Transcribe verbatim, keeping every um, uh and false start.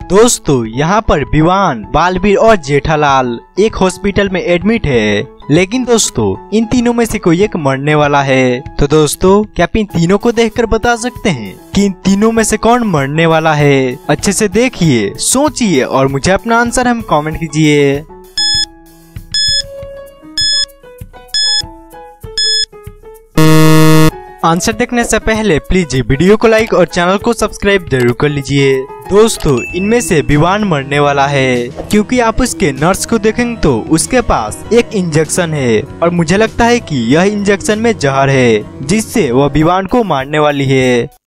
दोस्तों यहाँ पर विवान, बालवीर और जेठालाल एक हॉस्पिटल में एडमिट है, लेकिन दोस्तों इन तीनों में से कोई एक मरने वाला है। तो दोस्तों क्या आप इन तीनों को देखकर बता सकते हैं कि इन तीनों में से कौन मरने वाला है? अच्छे से देखिए, सोचिए और मुझे अपना आंसर हम कमेंट कीजिए। आंसर देखने से पहले प्लीज वीडियो को लाइक और चैनल को सब्सक्राइब जरूर कर लीजिए। दोस्तों इनमें से विवान मरने वाला है, क्योंकि आप उसके नर्स को देखेंगे तो उसके पास एक इंजेक्शन है और मुझे लगता है कि यह इंजेक्शन में जहर है, जिससे वह विवान को मारने वाली है।